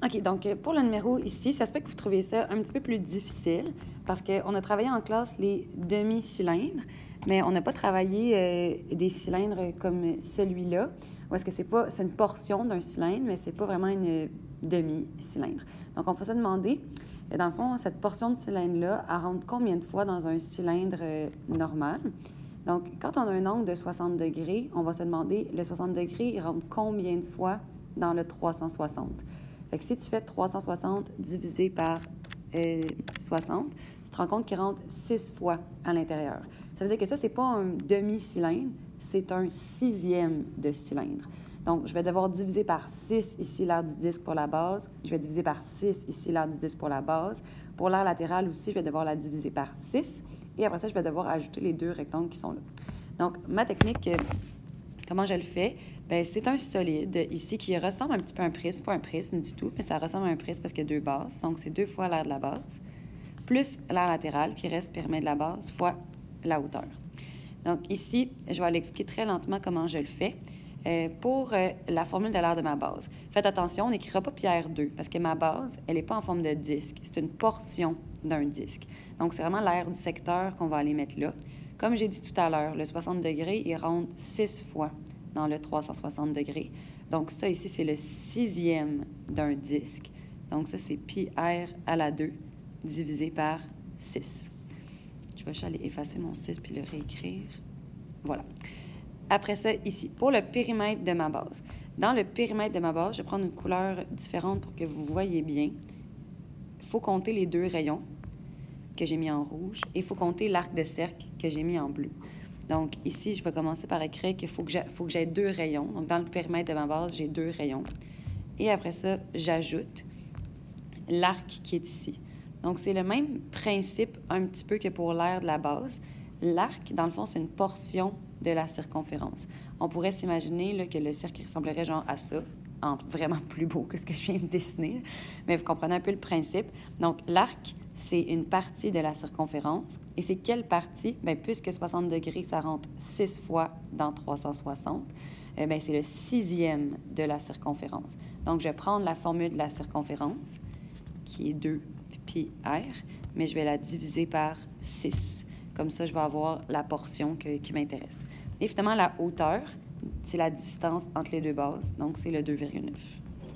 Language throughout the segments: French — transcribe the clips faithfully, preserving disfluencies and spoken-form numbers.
OK, donc pour le numéro ici, ça se peut que vous trouviez ça un petit peu plus difficile parce qu'on a travaillé en classe les demi-cylindres, mais on n'a pas travaillé euh, des cylindres comme celui-là, ou est-ce que c'est pas, c'est une portion d'un cylindre, mais c'est pas vraiment une demi-cylindre. Donc, on va se demander, dans le fond, cette portion de cylindre-là, elle rentre combien de fois dans un cylindre euh, normal? Donc, quand on a un angle de soixante degrés, on va se demander, le soixante degrés, il rentre combien de fois dans le trois cent soixante? Fait que si tu fais trois cent soixante divisé par euh, soixante, tu te rends compte qu'il rentre six fois à l'intérieur. Ça veut dire que ça, c'est pas un demi-cylindre, c'est un sixième de cylindre. Donc, je vais devoir diviser par six ici l'aire du disque pour la base. Je vais diviser par six ici l'aire du disque pour la base. Pour l'aire latérale aussi, je vais devoir la diviser par six. Et après ça, je vais devoir ajouter les deux rectangles qui sont là. Donc, ma technique, comment je le fais? Bien, c'est un solide ici qui ressemble un petit peu à un prisme, pas un prisme du tout, mais ça ressemble à un prisme parce qu'il y a deux bases. Donc, c'est deux fois l'aire de la base, plus l'aire latérale qui reste périmètre de la base, fois la hauteur. Donc, ici, je vais aller expliquer très lentement comment je le fais. Euh, pour euh, la formule de l'aire de ma base. Faites attention, on n'écrira pas pierre deux parce que ma base, elle n'est pas en forme de disque. C'est une portion d'un disque. Donc, c'est vraiment l'aire du secteur qu'on va aller mettre là. Comme j'ai dit tout à l'heure, le soixante degrés, il rentre six fois dans le trois cent soixante degrés. Donc, ça ici, c'est le sixième d'un disque. Donc, ça, c'est pi r à la deux divisé par six. Je vais juste aller effacer mon six puis le réécrire. Voilà. Après ça, ici, pour le périmètre de ma base. Dans le périmètre de ma base, je vais prendre une couleur différente pour que vous voyez bien. Il faut compter les deux rayons que j'ai mis en rouge et il faut compter l'arc de cercle que j'ai mis en bleu. Donc, ici, je vais commencer par écrire qu'il faut que j'aie deux rayons. Donc, dans le périmètre de ma base, j'ai deux rayons. Et après ça, j'ajoute l'arc qui est ici. Donc, c'est le même principe un petit peu que pour l'aire de la base. L'arc, dans le fond, c'est une portion de la circonférence. On pourrait s'imaginer que le cercle ressemblerait genre à ça, en vraiment plus beau que ce que je viens de dessiner, mais vous comprenez un peu le principe. Donc, l'arc, c'est une partie de la circonférence. Et c'est quelle partie? Bien, puisque soixante degrés, ça rentre six fois dans trois cent soixante, eh bien, c'est le sixième de la circonférence. Donc, je vais prendre la formule de la circonférence, qui est deux pi r, mais je vais la diviser par six. Comme ça, je vais avoir la portion que, qui m'intéresse. Et finalement, la hauteur, c'est la distance entre les deux bases. Donc, c'est le deux virgule neuf.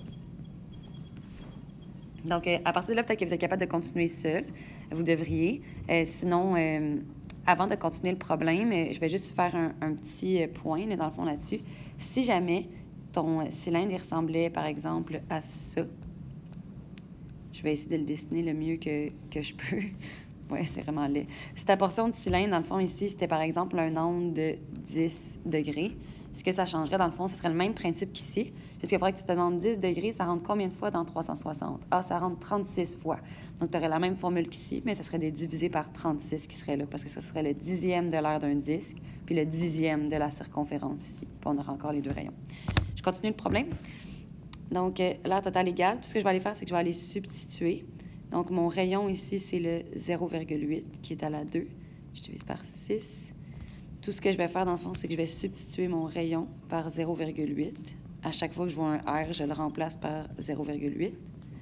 Donc, euh, à partir de là, peut-être que vous êtes capable de continuer seul. Vous devriez. Euh, sinon, euh, avant de continuer le problème, euh, je vais juste faire un, un petit point, là, dans le fond, là-dessus. Si jamais ton cylindre il ressemblait, par exemple, à ça, je vais essayer de le dessiner le mieux que, que je peux. Oui, c'est vraiment laid. Si ta portion de cylindre, dans le fond, ici, c'était par exemple un angle de dix degrés, ce que ça changerait, dans le fond, ce serait le même principe qu'ici. Parce qu'il faudrait que tu te demandes dix degrés, ça rentre combien de fois dans trois cent soixante? Ah, ça rentre trente-six fois. Donc, tu aurais la même formule qu'ici, mais ça serait des divisés par trente-six qui serait là, parce que ça serait le dixième de l'aire d'un disque, puis le dixième de la circonférence ici. Puis on aura encore les deux rayons. Je continue le problème. Donc, euh, l'aire totale égale. Tout ce que je vais aller faire, c'est que je vais aller substituer. Donc, mon rayon ici, c'est le zéro virgule huit qui est à la deux. Je divise par six. Tout ce que je vais faire, dans le fond, c'est que je vais substituer mon rayon par zéro virgule huit. À chaque fois que je vois un R, je le remplace par zéro virgule huit.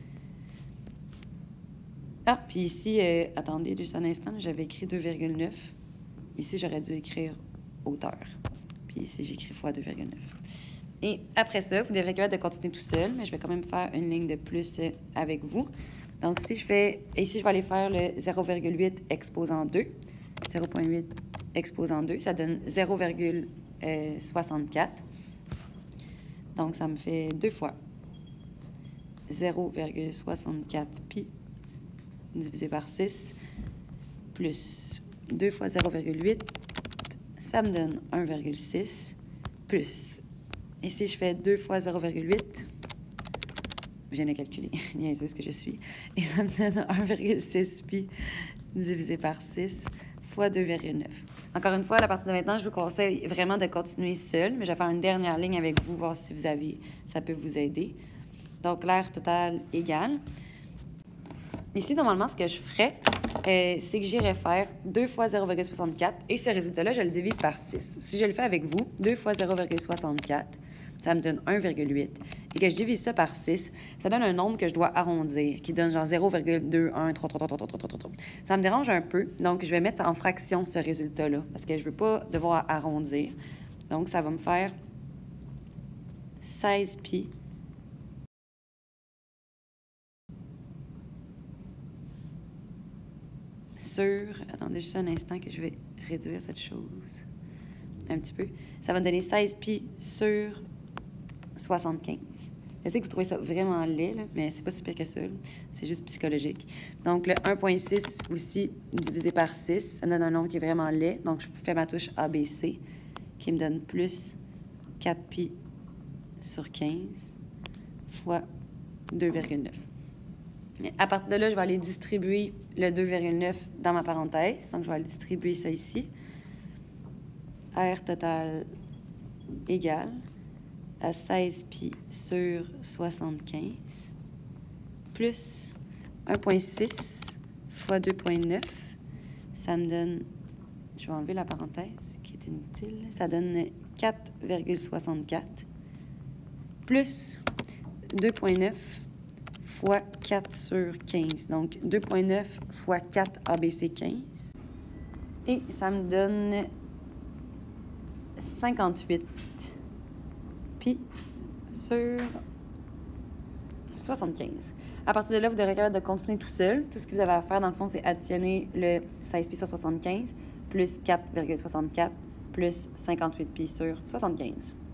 Ah, puis ici, euh, attendez deux un instant, j'avais écrit deux virgule neuf. Ici, j'aurais dû écrire hauteur. Puis ici, j'écris fois deux virgule neuf. Et après ça, vous devrez être capable de continuer tout seul, mais je vais quand même faire une ligne de plus euh, avec vous. Donc, si je fais... Ici, je vais aller faire le zéro virgule huit exposant deux. zéro virgule huit exposant deux, ça donne zéro virgule soixante-quatre. Donc, ça me fait deux fois zéro virgule soixante-quatre pi divisé par six plus deux fois zéro virgule huit, ça me donne un virgule six plus... Ici, je fais deux fois zéro virgule huit. Je viens de calculer, niaiseuse que je suis. Et ça me donne un virgule six pi divisé par six fois deux virgule neuf. Encore une fois, à partir de maintenant, je vous conseille vraiment de continuer seul, mais je vais faire une dernière ligne avec vous, voir si vous avez, ça peut vous aider. Donc, l'aire totale égale. Ici, normalement, ce que je ferais, euh, c'est que j'irais faire deux fois zéro virgule soixante-quatre et ce résultat-là, je le divise par six. Si je le fais avec vous, deux fois zéro virgule soixante-quatre, ça me donne un virgule huit. et que je divise ça par six, ça donne un nombre que je dois arrondir, qui donne genre zéro virgule deux un trois trois trois trois trois trois trois. Ça me dérange un peu, donc je vais mettre en fraction ce résultat-là, parce que je ne veux pas devoir arrondir. Donc, ça va me faire seize pi sur... Attendez juste un instant que je vais réduire cette chose un petit peu. Ça va me donner seize pi sur soixante-quinze. Je sais que vous trouvez ça vraiment laid, là, mais c'est pas si pire que ça. C'est juste psychologique. Donc, le un virgule six aussi divisé par six, ça donne un nombre qui est vraiment laid. Donc, je fais ma touche A B C qui me donne plus quatre pi sur quinze fois deux virgule neuf. À partir de là, je vais aller distribuer le deux virgule neuf dans ma parenthèse. Donc, je vais aller distribuer ça ici. R total égale à seize pi sur soixante-quinze plus un virgule six fois deux virgule neuf. Ça me donne, je vais enlever la parenthèse qui est inutile, ça donne quatre virgule soixante-quatre plus deux virgule neuf fois quatre sur quinze. Donc, deux virgule neuf fois quatre A B C quinze. Et ça me donne cinquante-huit pi sur soixante-quinze. À partir de là, vous devrez être capable de continuer tout seul. Tout ce que vous avez à faire, dans le fond, c'est additionner le seize pi sur soixante-quinze plus quatre virgule soixante-quatre plus cinquante-huit pi sur soixante-quinze.